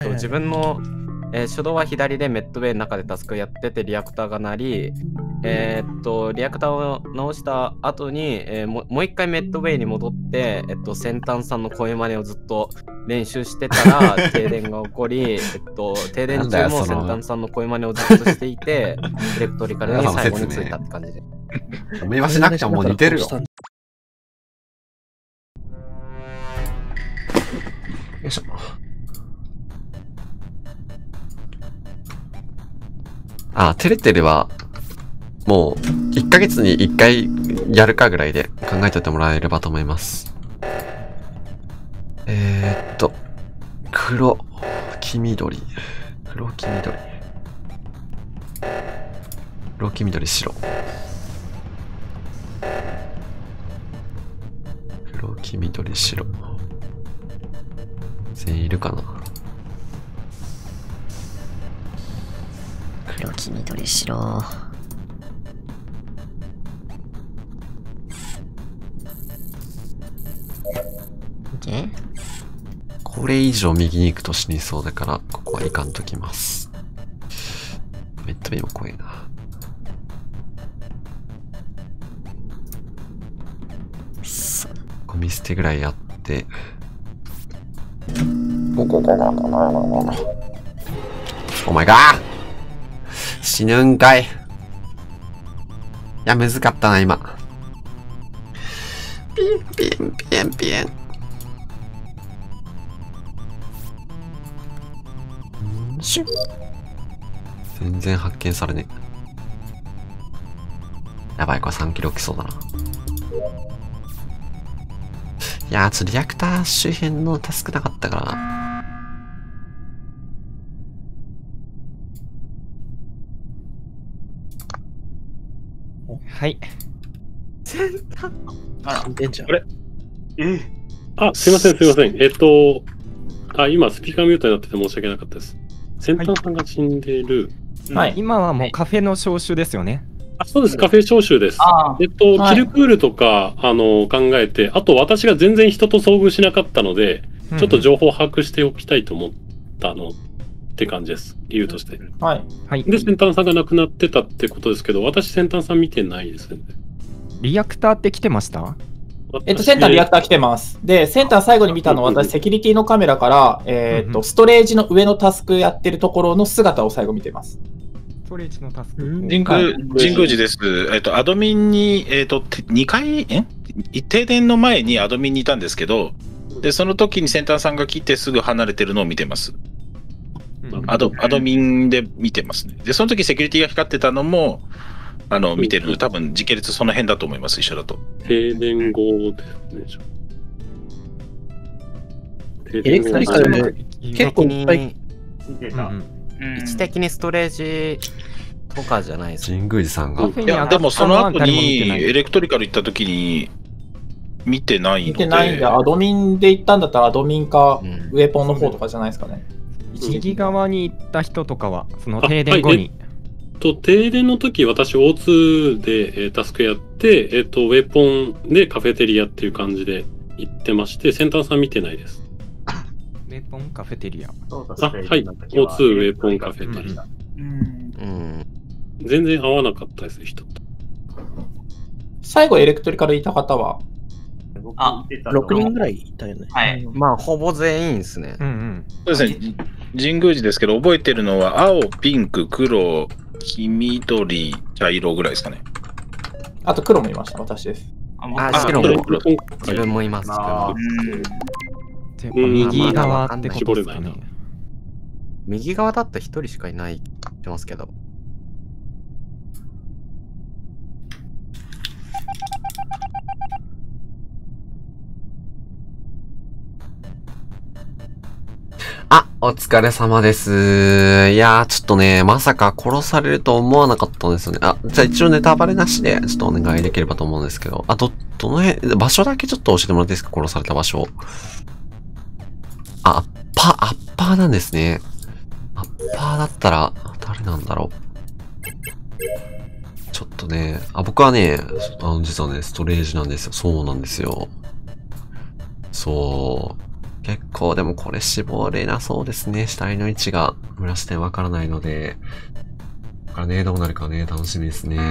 自分の、手動は左でメッドウェイの中でタスクやっててリアクターが鳴り、リアクターを直した後に、もう一回メッドウェイに戻って、先端さんの声真似をずっと練習してたら停電が起こり、停電中も先端さんの声真似をずっとしていて、エレクトリカルに最後に着いたって感じで。 見ましなくてももう似てるよ。よいしょ。テレテレは、もう、1ヶ月に1回やるかぐらいで考えておいてもらえればと思います。黒、黄緑。黒、黄緑。黒、黄緑、白。黒、黄緑、白。全員いるかな？ 黒、黄緑、白。OK？ これ以上右に行くと死にそうだから、ここは行かんときます。メッドベイも怖いな。ゴミ捨てぐらいやって。お前が死ぬんかい。いや、むずかったな、今。ピンピンピンピン。シュッ。全然発見されねえ。やばい、これ3キロ来そうだな。いやー、ちょっとリアクター周辺のタスクなかったからな。 はい。 死んでんじゃん。 あれすいません、すいません。今、スピーカーミュートになってて申し訳なかったです。先端さんが死んでる。 はい。今はもうカフェの招集ですよね。 そうです、カフェ招集です。キルクールとか、考えて、あと私が全然人と遭遇しなかったので、ちょっと情報を把握しておきたいと思ったのって感じです。理由として。 はい。 で、先端さんが亡くなってたってことですけど、私先端さん見てないですね。 リアクターって来てました？ センターリアクター来てます。で、センター最後に見たのは私、セキュリティのカメラから、ストレージの上のタスクやってるところの姿を最後見てます。 ストレージのタスク。 神宮寺です。アドミンに、2回、停電の前にアドミンにいたんですけど、で、その時に先端さんが来てすぐ離れてるのを見てます。アドミンで見てますね。で、その時セキュリティが光ってたのも、見てるので、多分時系列その辺だと思います、一緒だと。 停電後ですね。 エレクトリカル結構いっぱい見てた。位置的にストレージとかじゃないですか。 神宮寺さんが。 いや、でもその後にエレクトリカル行った時に見てないので。 見てないんで、アドミンで行ったんだったらアドミンか、ウェポンの方とかじゃないですかね。 右側に行った人とかは、その停電後に。 停電の時、私 O2 で、タスクやって、ウェポンでカフェテリアっていう感じで行ってまして、先端さん見てないです。 ウェポンカフェテリア。 はい。O2 ウェポンカフェテリア。全然合わなかったです、人と。 最後エレクトリカルいた方は 6人ぐらいいたよね。 はい。まあ、ほぼ全員ですね。 そうですね。神宮寺ですけど、覚えてるのは青、ピンク、黒、黄緑、茶色ぐらいですかね。 あと黒もいました、私です。 白も自分もいます。 右側ってことですかね。 右側だったら1人しかいないって言ってますけど。 お疲れ様です。いやー、ちょっとね、まさか殺されると思わなかったんですよね。じゃあ一応ネタバレなしで、ちょっとお願いできればと思うんですけど。どの辺、場所だけちょっと教えてもらっていいですか？殺された場所。アッパーなんですね。アッパーだったら、誰なんだろう。ちょっとね、僕はね、実はね、ストレージなんですよ。そうなんですよ。そう。 結構、でもこれ絞れなそうですね。死体の位置が村視点わからないので。だからね、どうなるかね、楽しみですね。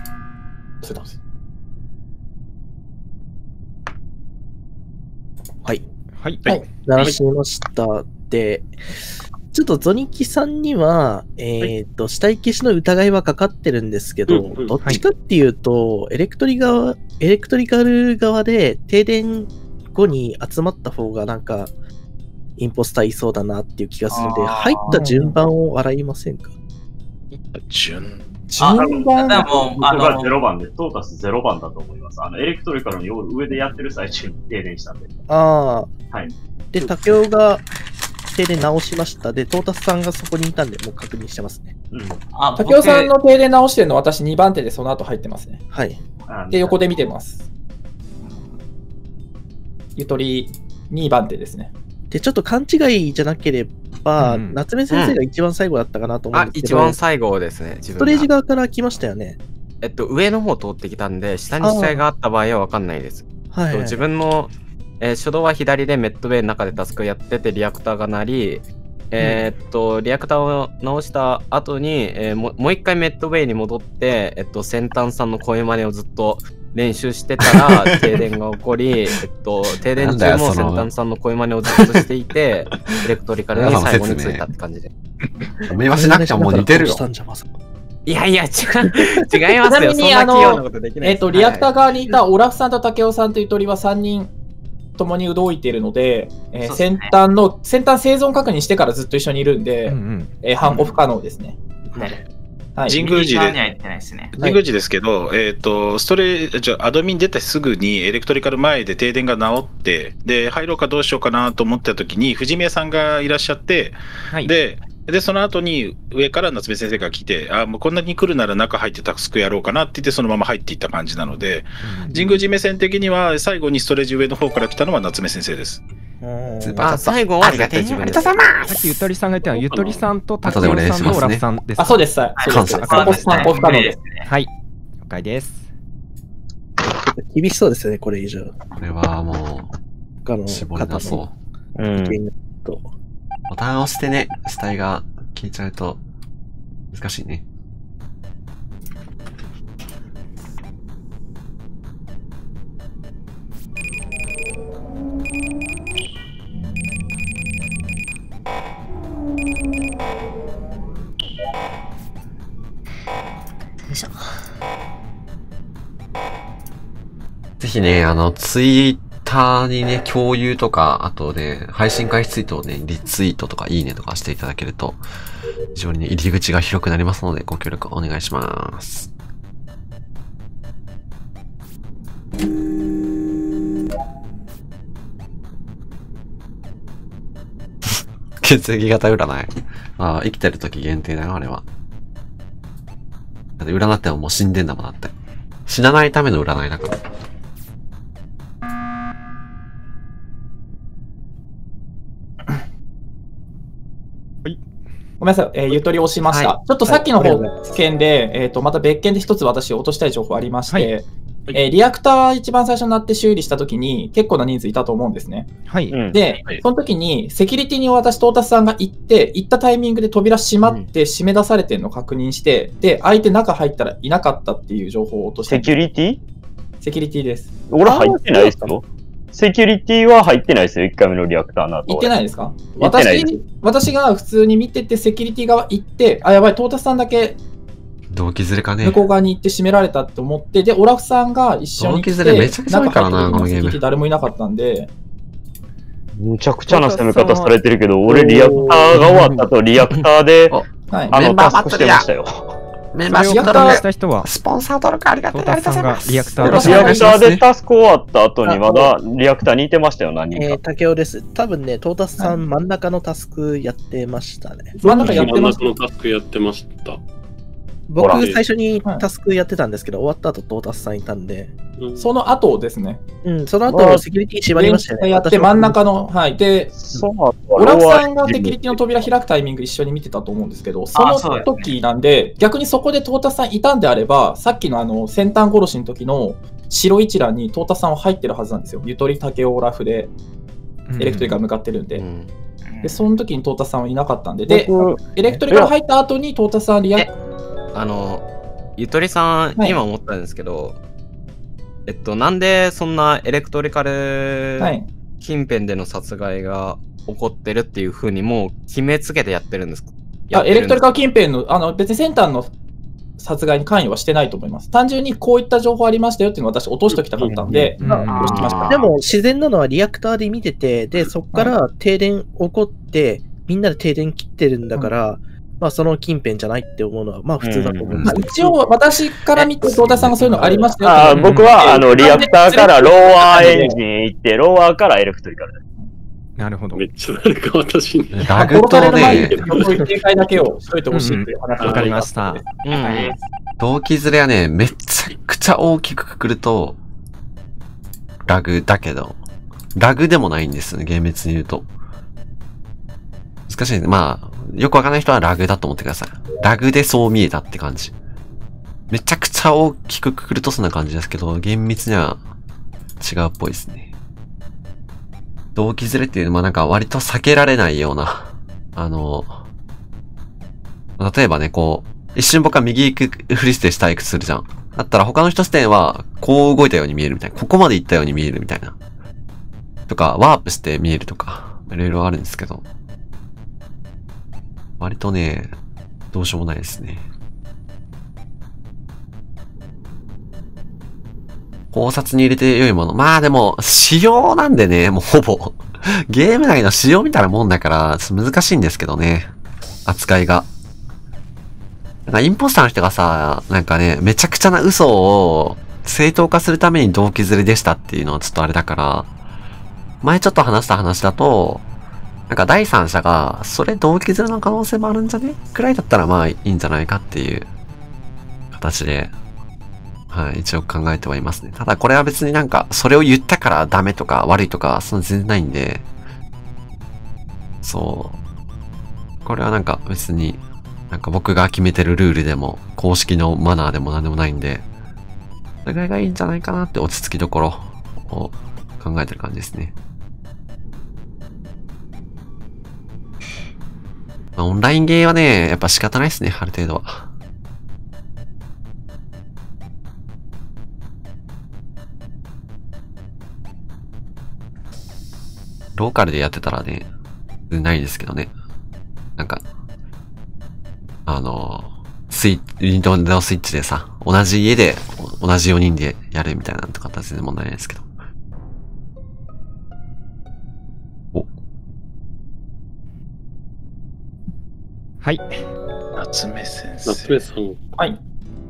はい。 はい。 鳴らしました。で、ちょっとゾニキさんには、死体消しの疑いはかかってるんですけど、どっちかっていうと、エレクトリカル側で停電後に集まった方がなんか、インポスターいそうだなっていう気がするので、入った順番を洗いませんか？ 順番でも、僕が0番で、トータス0番だと思います。エレクトリカルの上でやってる最中に停電したんで。 はい。で、 で、 竹雄が停電直しました。で、トータスさんがそこにいたんで、もう確認してますね。 竹雄さんの停電直してるの私2番手でその後入ってますね。 はい。 で、横で見てます。ゆとり2番手ですね。 で、ちょっと勘違いじゃなければ、夏目先生が一番最後だったかなと思うんですけど、 一番最後ですね、自分が。 ストレージ側から来ましたよね。 上の方通ってきたんで、下に死体があった場合は分かんないです。自分の、初動は左でメッドベイの中でタスクやってて、リアクターが鳴り、リアクターを直した後に、もう一回メッドベイに戻って、先端さんの声真似をずっと練習してたら、停電が起こり、停電中も先端さんの声真似をずっとしていて、エレクトリカルに最後に着いたって感じで。 見ましなくちゃもう似てるよ。 いやいや、違いますよ。 ちなみに、リアクター側にいたオラフさんと竹雄さんとゆとりは3人ともに動いているので、先端生存確認してからずっと一緒にいるんで、反抗不可能ですね。 神宮寺ですけど、アドミン出てすぐにエレクトリカル前で停電が治って、で、入ろうかどうしようかなと思った時に、藤宮さんがいらっしゃって、で、その後に上から夏目先生が来て、もうこんなに来るなら中入ってタスクやろうかなって言って、そのまま入っていった感じなので、神宮寺目線的には最後にストレージ上の方から来たのは夏目先生です。 最後は自分です。 さっきゆとりさんが言ったのは、ゆとりさんと竹雄さんとオラフさんです。 そうです。反抗不可能です。 はい。了解です。 厳しそうですよね、これ以上。 これはもう、絞れなそう。ボタンを押してね、死体が消えちゃうと、難しいね。ぜひね、ツイッターにね、共有とか、あとね、配信開始ツイートをね、リツイートとかいいねとかしていただけると、非常にね、入り口が広くなりますので、ご協力お願いします。血液型占い。生きてる時限定だよ、あれは。だって占ってももう死んでんだもんだって。死なないための占いだから。 ごめんなさい、ゆとり押しました。ちょっとさっきの件で、また別件で一つ私落としたい情報ありまして、リアクター一番最初になって修理したときに結構な人数いたと思うんですね。で、その時にセキュリティに私、トータスさんが行ったタイミングで扉閉まって締め出されてるのを確認して、で、相手中入ったらいなかったっていう情報を落とした。 セキュリティ？ セキュリティです。 俺入ってないですよ。セキュリティは入ってないですよ、1回目のリアクターの後。 行ってないですか？私が普通に見てて、セキュリティ側行って、やばい、トータスさんだけ、 同期ずれかね。 向こう側に行って閉められたって思って、で、オラフさんが一緒に来て、 同期ずれめちゃくちゃ多いからな、このゲーム。 誰もいなかったんで。 むちゃくちゃな攻め方されてるけど、俺リアクターが終わったと、リアクターで、タスクしてましたよ。 メンバーシップ登録した人は、スポンサー登録ありがとうございます。 リアクターでタスク終わった後にまだリアクターにいてましたよ、何人か。 竹雄です。多分ね、トータスさん真ん中のタスクやってましたね。 真ん中のタスクやってました。 僕最初にタスクやってたんですけど、終わった後トータスさんいたんで。 その後ですね。 その後セキュリティ縛りましたよね。 やって真ん中の、で、オラフさんがセキュリティの扉開くタイミング一緒に見てたと思うんですけど、その時なんで、逆にそこでトータスさんいたんであれば、さっきの先端殺しの時の白一覧にトータスさんは入ってるはずなんですよ。ゆとり、竹雄、オラフで。 エレクトリカル向かってるんで。で、その時にトータスさんはいなかったんで、で、エレクトリカル入った後にトータスさんゆとりさん、今思ったんですけど、なんでそんなエレクトリカル近辺での殺害が起こってるっていう風にもう決めつけてやってるんですか？ エレクトリカル近辺の、別にセンターの殺害に関与はしてないと思います。単純にこういった情報ありましたよっていうのを私落としておきたかったんで、 でも自然なのはリアクターで見てて、で、そこから停電起こって、みんなで停電切ってるんだから、まあその近辺じゃないって思うのは、まあ普通だと思うんですけど。 一応私から見て、東田さんがそういうのありましたよって。 僕はリアクターからローワーエンジン行って、ローワーからエレクトリカルです。 なるほど。 めっちゃ誰か私に。 ラグとね、 警戒だけをしといてほしいっていう話わかりました。 動機ずれはね、めちゃくちゃ大きくくくると、ラグだけど、ラグでもないんですよね、厳密に言うと。難しいね。まあ、よくわかんない人はラグだと思ってください。ラグでそう見えたって感じ。めちゃくちゃ大きくくくるとそんな感じですけど、厳密には違うっぽいですね。動機ずれっていうのはなんか割と避けられないような、例えばね、こう、一瞬僕は右行くふりして下行くするじゃん。だったら他の人視点はこう動いたように見えるみたいな。ここまで行ったように見えるみたいな。とか、ワープして見えるとか、いろいろあるんですけど。割とね、どうしようもないですね。考察に入れて良いもの。まあでも、仕様なんでね、もうほぼ。ゲーム内の仕様みたいなもんだから、ちょっと難しいんですけどね。扱いが。なんかインポスターの人がさ、なんかね、めちゃくちゃな嘘を正当化するために動機ずれでしたっていうのはちょっとあれだから、前ちょっと話した話だと、なんか第三者が、それ動機ずれの可能性もあるんじゃねくらいだったらまあいいんじゃないかっていう形で、はい、一応考えてはいますね。ただこれは別になんか、それを言ったからダメとか悪いとか、そんな全然ないんで、そう。これはなんか別に、なんか僕が決めてるルールでも、公式のマナーでも何でもないんで、それぐらいがいいんじゃないかなって落ち着きどころを考えてる感じですね。まあ、オンラインゲーはね、やっぱ仕方ないですね、ある程度は。ローカルでやってたらね、ないですけどね。なんか、ニンテンドースイッチでさ、同じ家で、同じ4人でやるみたいなとか全然問題ないですけど。お。 はい。 夏目先生。 夏目さん。 はい。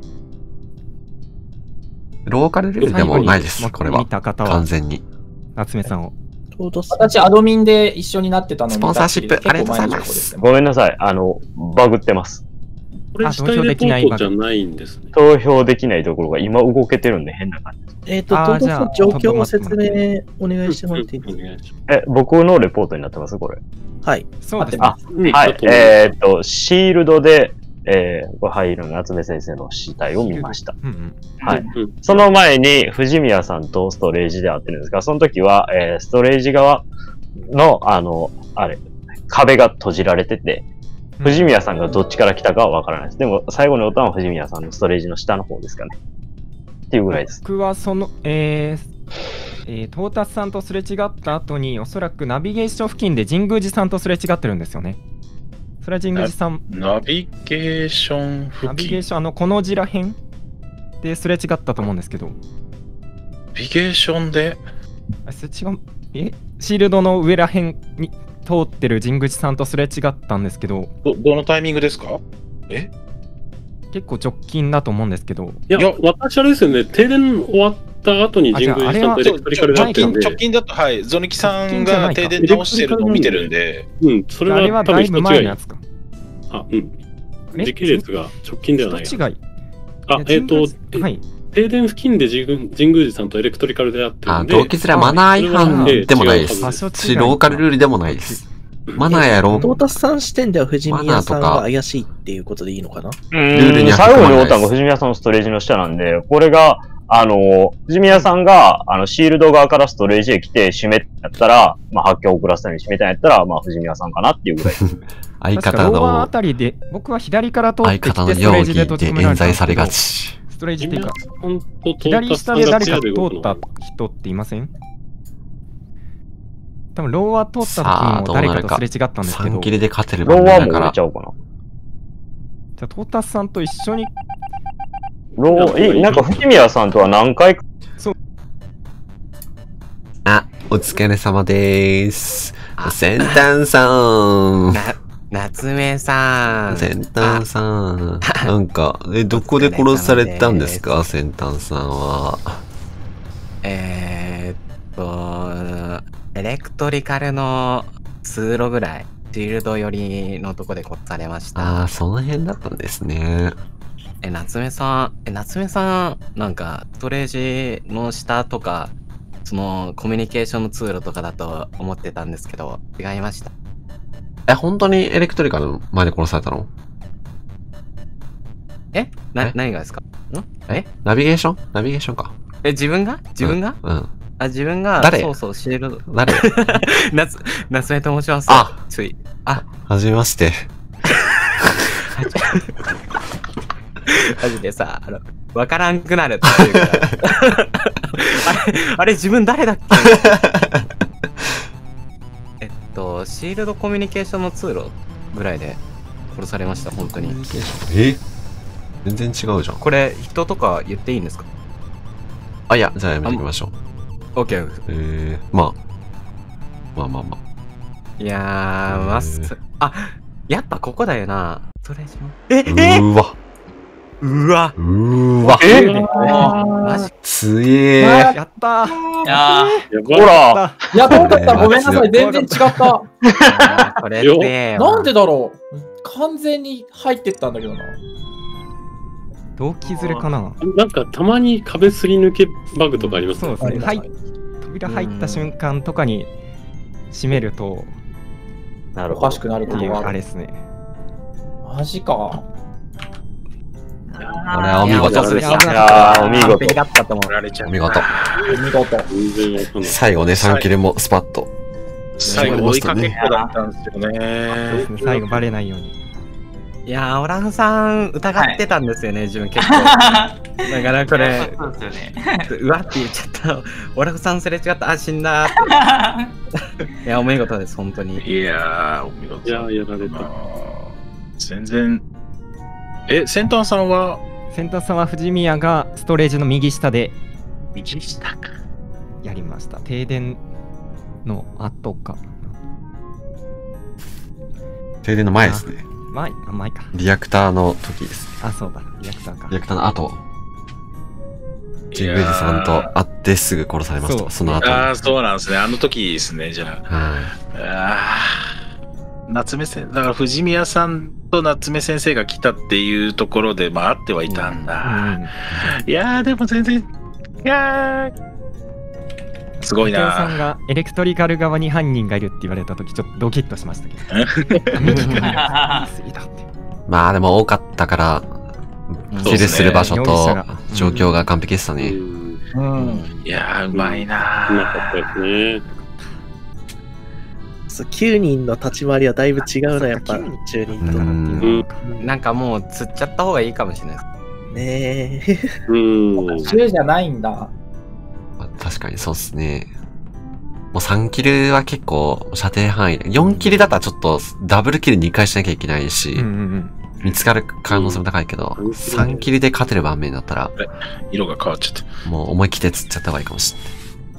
ローカルルールでもないです、これは。完全に。 夏目さんを。 私、アドミンで一緒になってたのに。 スポンサーシップ、ありがとうございます。 ごめんなさい。バグってます。 これ、投票できないじゃないんですね。 投票できないところが今動けてるんで変な感じ。 トータスの状況を説明お願いしてもらっていいですか？ 僕のレポートになってますこれ。 はい。 そうですね。 はい。シールドで、入る夏目先生の死体を見ました。はい。その前に藤宮さんとストレージで会ってるんですが、その時は、ストレージ側の、壁が閉じられてて、藤宮さんがどっちから来たかはわからないです。でも、最後の音は藤宮さんのストレージの下の方ですかね。っていうぐらいです。 僕はトータスさんとすれ違った後に、おそらくナビゲーション付近で神宮寺さんとすれ違ってるんですよね。それは神宮寺さん。 ナビゲーション付近。 ナビゲーション、この字らへんですれ違ったと思うんですけど。 ナビゲーションでシールドの上らへんに通ってる神宮寺さんとすれ違ったんですけど。 どのタイミングですか？ 結構直近だと思うんですけど。 いや、私あれですよね、停電終わった後に神宮寺さんとエレクトリカルが直近だと、はい、ゾニキさんが停電直してるのを見てるんで。 それはあれはだいぶ前のやつか。 時系列が直近ではない。 違い。 はい。停電付近で神宮寺さんとエレクトリカルであってるんで。 動機ずれはマナー違反でもないです。ローカルルールでもないです。マナーやロートータスさん視点では藤宮さんが怪しいっていうことでいいのかな？ ルールに最後におったのが藤宮さんのストレージの下なんで、これが藤宮さんが、シールド側からストレージへ来て閉めやったら、まあ、発見を遅らせたのに閉めたんやったら、まあ、藤宮さんかなっていうぐらい。 相方ローワーあの、 たりで、僕は左から通ってきて、 相方のストレー容疑ジで閉じで込められたんですけど冤罪されがち。 ストレージっていうか、 本当左下で誰か通った人っていません？多分ローワー通った時にも誰かとすれ違ったんですけど、 3切りで勝てるローワーもだから入れち。ゃおうかな。 じゃあトータスさんと一緒に、 なんか藤宮さんとは何回か。 あ、お疲れ様でーす。先端さん。 夏目さん。 先端さん。なんか、どこで殺されたんですか、先端さんは。 エレクトリカルの通路ぐらい、シールド寄りのとこで殺されました。 ああ、その辺だったんですね。 夏目さん、なんか、ストレージの下とか、その、コミュニケーションの通路とかだと思ってたんですけど、違いました。 本当にエレクトリカルの前で殺されたの？ 何がですか？ ナビゲーションか。 自分がうん。 自分が、 誰？ そうそう、シールド。 誰？ 夏目と申します。 はじめまして。 マジでさ、わからんくなるっていうかあれ自分誰だっけシールドコミュニケーションの通路ぐらいで殺されました、本当に。 全然違うじゃん。 これ、人とか言っていいんですか？ いや、じゃあやめておきましょう。OK。 まあ。 いやー、やっぱここだよな。それうわ。マジつえやったー。 ほら。いや、遠かった。ごめんなさい。全然違った。 これってなんでだろう。完全に入ってったんだけどな。 動機ずれかな。 なんかたまに壁すり抜けバグとかありますね。そうですね。扉入った瞬間とかに閉めると、 おかしくなるっていうあれですね。 マジか。 これはお見事。 お見事。 だったと思う。 お見事。最後ね、3キルもスパッと。 最後追いかけっこだったんですよね。 最後バレないように。 いやー、オラフさん疑ってたんですよね、自分結構。だからこれ、うわって言っちゃった。オラフさんすれ違った、死んだって。いや、お見事です、本当に。 いやー、お見事。 いやー、やられた。 全然。先端さんは藤宮がストレージの右下で。 右下か。 やりました。停電の後か。 停電の前ですね。 前か。 リアクターの時です。 そうだ。リアクターか。 リアクターの後。神宮寺さんと会ってすぐ殺されました。その後。 そうなんですね。あの時ですね、じゃあ。夏目先生、だから藤宮さんと夏目先生が来たっていうところで、会ってはいたんだ。いやー、でも全然、すごいな。 さんがエレクトリカル側に犯人がいるって言われたとき、ちょっとドキッとしましたけど。 まあでも多かったから、キルする場所と状況が完璧でしたね。 いやー、うまいな。 うまかったですね。 9人の立ち回りはだいぶ違うな、やっぱ10人と。 なんかもう釣っちゃった方がいいかもしれないねえ。10じゃないんだ。 確かにそうっすね。もう3キルは結構射程範囲。4キルだったらちょっとダブルキル2回しなきゃいけないし、見つかる可能性も高いけど、3キルで勝てる場面だったら、 色が変わっちゃった。 もう思い切って釣っちゃった方がいいかもしれ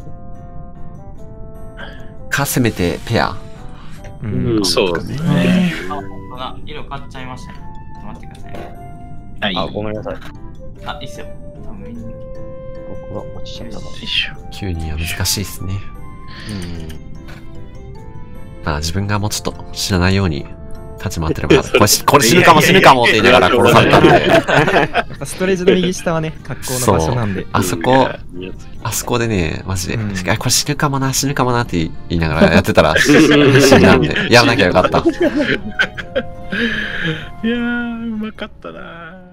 ない。か、せめてペア。 そうですね。 色変わっちゃいましたね。待ってください。 ごめんなさい。 いいっすよ。 僕が落ちちゃったの。 9人は難しいですね。自分がもうちょっと死なないように立ち回ってれば、これ死ぬかもって言いながら殺されたんで。 ストレージの右下はね、格好の場所なんで。 あそこでね、マジで、これ死ぬかもなって言いながらやってたら死んだんで、やらなきゃよかった。 いやー、うまかったな。